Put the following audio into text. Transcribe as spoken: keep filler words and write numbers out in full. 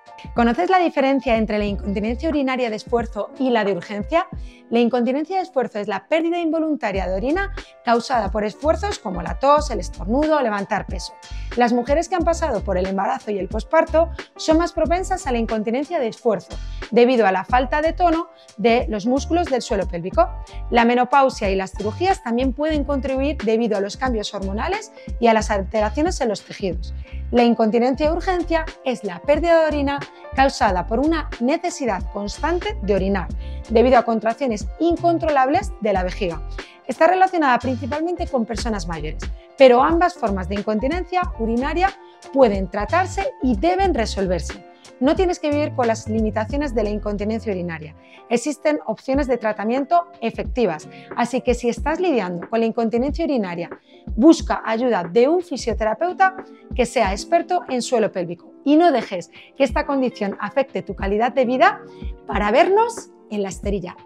¿Conoces la diferencia entre la incontinencia urinaria de esfuerzo y la de urgencia? La incontinencia de esfuerzo es la pérdida involuntaria de orina causada por esfuerzos como la tos, el estornudo o levantar peso. Las mujeres que han pasado por el embarazo y el posparto son más propensas a la incontinencia de esfuerzo debido a la falta de tono de los músculos del suelo pélvico. La menopausia y las cirugías también pueden contribuir debido a los cambios hormonales y a las alteraciones en los tejidos. La incontinencia de urgencia es la pérdida de orina causada por una necesidad constante de orinar debido a contracciones incontrolables de la vejiga. Está relacionada principalmente con personas mayores, pero ambas formas de incontinencia urinaria pueden tratarse y deben resolverse. No tienes que vivir con las limitaciones de la incontinencia urinaria. Existen opciones de tratamiento efectivas, así que si estás lidiando con la incontinencia urinaria, busca ayuda de un fisioterapeuta que sea experto en suelo pélvico y no dejes que esta condición afecte tu calidad de vida. Para vernos en la esterilla.